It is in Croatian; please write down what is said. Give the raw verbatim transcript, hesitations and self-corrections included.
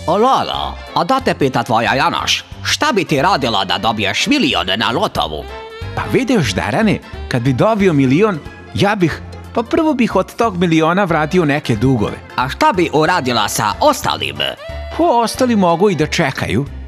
Lala, a da te pita tvoja Janaš, šta bi ti radila da dobiješ milion na lotovu? Pa vidiš, Darane, kad bi dobio milion, ja bih, pa prvo bih od tog miliona vratio neke dugove. A šta bi uradila sa ostalim? Po ostali mogu i da čekaju.